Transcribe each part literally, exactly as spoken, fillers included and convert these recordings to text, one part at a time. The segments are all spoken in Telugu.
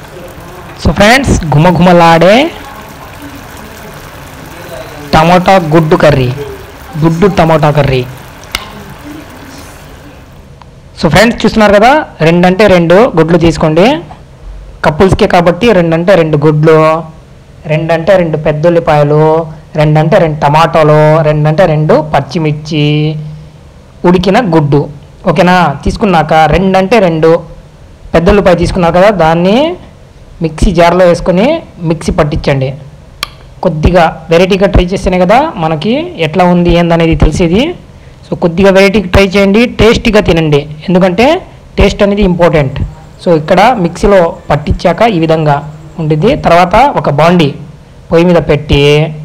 సో ఫ్రెండ్స్, గుమగుమలాడే టమాటా గుడ్డు కర్రీ, గుడ్డు టమాటా కర్రీ. సో ఫ్రెండ్స్, చూస్తున్నారు కదా, రెండంటే రెండు గుడ్లు తీసుకోండి. కపుల్స్కే కాబట్టి రెండంటే రెండు గుడ్లు, రెండంటే రెండు పెద్ద ఉల్లిపాయలు, రెండంటే రెండు టమాటాలు, రెండంటే రెండు పచ్చిమిర్చి, ఉడికిన గుడ్డు. ఓకేనా? తీసుకున్నాక రెండంటే రెండు పెద్ద ఉల్లిపాయ తీసుకున్నారు కదా, దాన్ని మిక్సీ జార్లో వేసుకొని మిక్సీ పట్టించండి. కొద్దిగా వెరైటీగా ట్రై చేస్తేనే కదా మనకి ఎట్లా ఉంది ఏందనేది తెలిసేది. సో కొద్దిగా వెరైటీగా ట్రై చేయండి, టేస్టీగా తినండి, ఎందుకంటే టేస్ట్ అనేది ఇంపార్టెంట్. సో ఇక్కడ మిక్సీలో పట్టించాక ఈ విధంగా ఉంటుంది. తర్వాత ఒక బాండి పొయ్యి మీద పెట్టి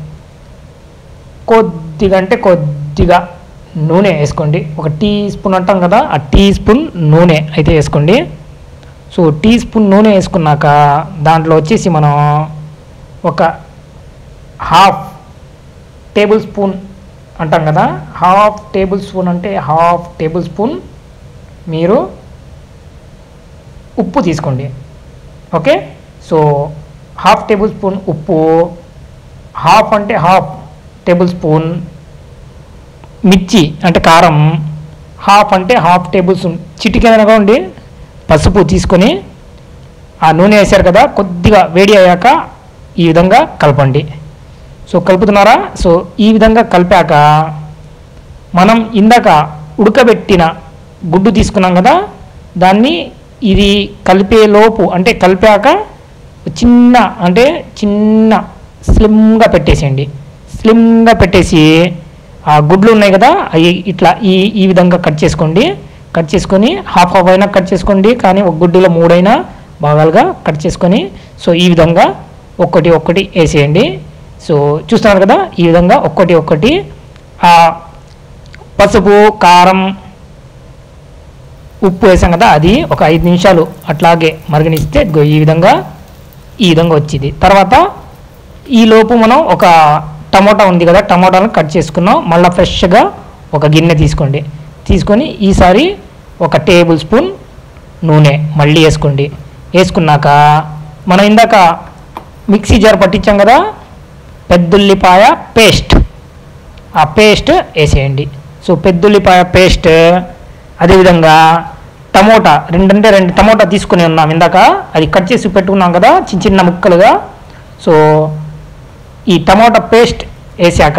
కొద్దిగా అంటే కొద్దిగా నూనె వేసుకోండి. ఒక టీ స్పూన్ అంటాం కదా, ఆ టీ స్పూన్ నూనె అయితే వేసుకోండి. సో టీ స్పూన్ నూనె వేసుకున్నాక దాంట్లో వచ్చేసి మనం ఒక హాఫ్ టేబుల్ స్పూన్ అంటాం కదా, హాఫ్ టేబుల్ స్పూన్ అంటే హాఫ్ టేబుల్ స్పూన్ మీరు ఉప్పు తీసుకోండి. Okay? So half table spoon ఉప్పు, హాఫ్ అంటే హాఫ్ టేబుల్ స్పూన్ మిర్చి అంటే కారం, హాఫ్ అంటే హాఫ్ టేబుల్ స్పూన్ చిటికెనగా ఉండి పసుపు తీసుకొని ఆ నూనె వేశారు కదా, కొద్దిగా వేడి అయ్యాక ఈ విధంగా కలపండి. సో కలుపుతున్నారా? సో ఈ విధంగా కలిపాక మనం ఇందాక ఉడకబెట్టిన గుడ్డు తీసుకున్నాం కదా, దాన్ని ఇది కలిపేలోపు అంటే కలిపాక చిన్న అంటే చిన్న స్లిమ్గా పెట్టేసేయండి. స్లిమ్గా పెట్టేసి ఆ గుడ్లు ఉన్నాయి కదా, అవి ఇట్లా ఈ ఈ విధంగా కట్ చేసుకోండి. కట్ చేసుకొని హాఫ్ హాఫ్ అయినా కట్ చేసుకోండి, కానీ ఒక గుడ్డులో మూడైనా భాగాలుగా కట్ చేసుకొని సో ఈ విధంగా ఒక్కటి ఒక్కటి వేసేయండి. సో చూస్తున్నారు కదా, ఈ విధంగా ఒక్కటి ఒక్కటి ఆ పసుపు కారం ఉప్పు వేసాం కదా, అది ఒక ఐదు నిమిషాలు అట్లాగే మరగనిస్తే ఈ విధంగా ఈ విధంగా వచ్చింది. తర్వాత ఈలోపు మనం ఒక టమోటా ఉంది కదా, టమోటాను కట్ చేసుకున్నాం. మళ్ళీ ఫ్రెష్గా ఒక గిన్నె తీసుకోండి. తీసుకొని ఈసారి ఒక టేబుల్ స్పూన్ నూనె మళ్ళీ వేసుకోండి. వేసుకున్నాక మనం ఇందాక మిక్సీ జార్ పట్టించాం కదా, పెద్దుల్లిపాయ పేస్ట్, ఆ పేస్ట్ వేసేయండి. సో పెద్దుల్లిపాయ పేస్ట్, అదేవిధంగా టమోటా రెండంటే రెండు టమోటా తీసుకుని ఉన్నాం ఇందాక, అది కట్ చేసి పెట్టుకున్నాం కదా చిన్న చిన్న ముక్కలుగా. సో ఈ టమోటా పేస్ట్ వేసాక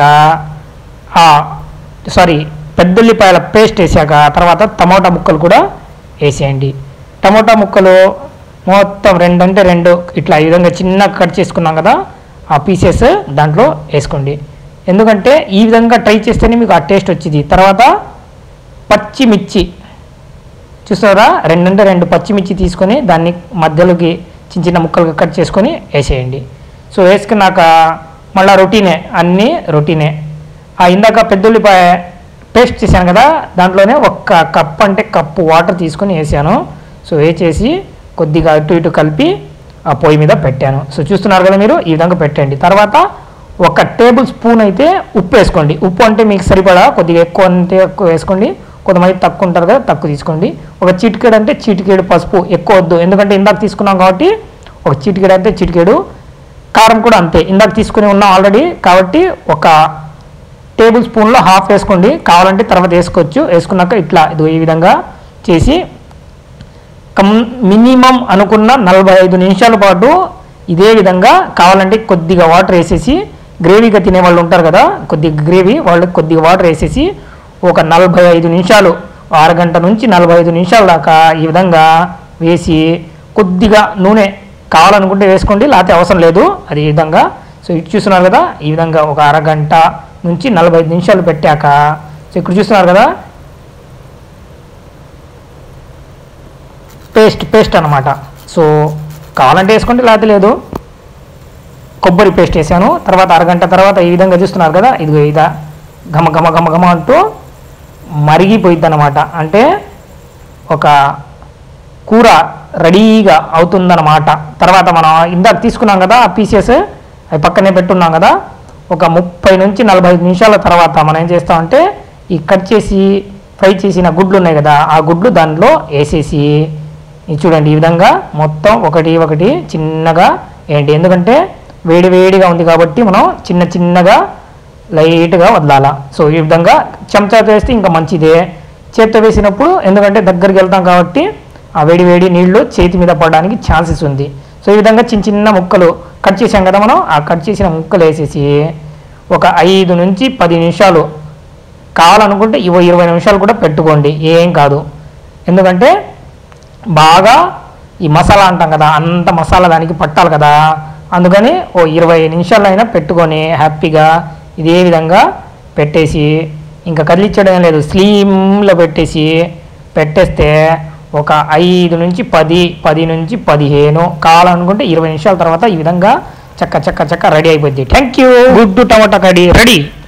సారీ పెద్దుల్లిపాయల పేస్ట్ వేసాక తర్వాత టమోటా ముక్కలు కూడా వేసేయండి. టమోటా ముక్కలు మొత్తం రెండంటే రెండు ఇట్లా ఈ విధంగా చిన్నగా కట్ చేసుకున్నాం కదా, ఆ పీసెస్ దాంట్లో వేసుకోండి. ఎందుకంటే ఈ విధంగా ట్రై చేస్తేనే మీకు ఆ టేస్ట్ వచ్చింది. తర్వాత పచ్చిమిర్చి చూస్తారా, రెండంటే రెండు పచ్చిమిర్చి తీసుకొని దాన్ని మధ్యలోకి చిన్న చిన్న ముక్కలుగా కట్ చేసుకొని వేసేయండి. సో వేసుకున్నాక మళ్ళీ రొటీనే, అన్నీ రొటీనే. ఆ ఇందాక పెద్దుల్లిపాయ పేస్ట్ చేశాను కదా, దాంట్లోనే ఒక్క కప్ అంటే కప్పు వాటర్ తీసుకొని వేసాను. సో వేసేసి కొద్దిగా అటు ఇటు కలిపి ఆ పొయ్యి మీద పెట్టాను. సో చూస్తున్నారు కదా మీరు, ఈ విధంగా పెట్టండి. తర్వాత ఒక టేబుల్ స్పూన్ అయితే ఉప్పు వేసుకోండి. ఉప్పు అంటే మీకు సరిపడా, కొద్దిగా ఎక్కువ అంటే ఎక్కువ వేసుకోండి, కొంతమంది తక్కువ ఉంటారు కదా తక్కువ తీసుకోండి. ఒక చిటికెడు అంటే చిటికెడు పసుపు, ఎక్కువ వద్దు, ఎందుకంటే ఇందాక తీసుకున్నాం కాబట్టి ఒక చిటికెడు అంటే చిటికెడు. కారం కూడా అంతే, ఇందాక తీసుకుని ఉన్నాం ఆల్రెడీ కాబట్టి ఒక టేబుల్ స్పూన్లో హాఫ్ వేసుకోండి, కావాలంటే తర్వాత వేసుకోవచ్చు. వేసుకున్నాక ఇట్లా ఇది ఈ విధంగా చేసి కమ్ మినిమం అనుకున్న నలభై ఐదు నిమిషాల పాటు ఇదే విధంగా, కావాలంటే కొద్దిగా వాటర్ వేసేసి, గ్రేవీగా తినే వాళ్ళు ఉంటారు కదా కొద్దిగా గ్రేవీ, వాళ్ళకి కొద్దిగా వాటర్ వేసేసి ఒక నలభై ఐదు నిమిషాలు అరగంట నుంచి నలభై ఐదు నిమిషాల దాకా ఈ విధంగా వేసి కొద్దిగా నూనె కావాలనుకుంటే వేసుకోండి, లేకపోతే అవసరం లేదు. అది ఈ విధంగా సో ఇటు చూస్తున్నారు కదా, ఈ విధంగా ఒక అరగంట నుంచి నలభై ఐదు నిమిషాలు పెట్టాక సో ఇక్కడ చూస్తున్నారు కదా పేస్ట్ పేస్ట్ అనమాట. సో కావాలంటే వేసుకోండి, లేకపోతే లేదు. కొబ్బరి పేస్ట్ వేసాను. తర్వాత అరగంట తర్వాత ఈ విధంగా చూస్తున్నారు కదా, ఇదిగో ఇదా ఘమ ఘమ ఘమ ఘమ అంటూ మరిగిపోయిద్ది అనమాట. అంటే ఒక కూర రెడీగా అవుతుందన్నమాట. తర్వాత మనం ఇందాక తీసుకున్నాం కదా ఆ పీసెస్, అవి పక్కనే పెట్టున్నాం కదా, ఒక ముప్పై నుంచి నలభై ఐదు నిమిషాల తర్వాత మనం ఏం చేస్తామంటే ఈ కట్ చేసి ఫ్రై చేసిన గుడ్లు ఉన్నాయి కదా, ఆ గుడ్లు దానిలో వేసేసి ఇది చూడండి ఈ విధంగా మొత్తం ఒకటి ఒకటి చిన్నగా ఏంటి, ఎందుకంటే వేడి వేడిగా ఉంది కాబట్టి మనం చిన్న చిన్నగా లైట్గా వదలాలా. సో ఈ విధంగా చెంచాతో వేస్తే ఇంకా మంచిదే, చేత్తో వేసినప్పుడు ఎందుకంటే దగ్గరికి వెళ్తాం కాబట్టి ఆ వేడి వేడి నీళ్లు చేతి మీద పడడానికి ఛాన్సెస్ ఉంది. సో ఈ విధంగా చిన్న చిన్న ముక్కలు కట్ చేసాం కదా మనం, ఆ కట్ చేసిన ముక్కలు వేసేసి ఒక ఐదు నుంచి పది నిమిషాలు కావాలనుకుంటే ఇరవై ఇరవై నిమిషాలు కూడా పెట్టుకోండి, ఏం కాదు. ఎందుకంటే బాగా ఈ మసాలా అంటాం కదా, అంత మసాలా దానికి పట్టాలి కదా, అందుకని ఓ ఇరవై నిమిషాలు అయినా పెట్టుకొని హ్యాపీగా ఇదే విధంగా పెట్టేసి ఇంకా కదిలించడం లేదు, స్లీమ్లో పెట్టేసి పెట్టేస్తే ఒక ఐదు నుంచి పది పది నుంచి పదిహేను కావాలనుకుంటే ఇరవై నిమిషాల తర్వాత ఈ విధంగా చక్క చక్క చక్క రెడీ అయిపోద్ది. Thank you. గుడ్డు టమాటా కర్రీ రెడీ.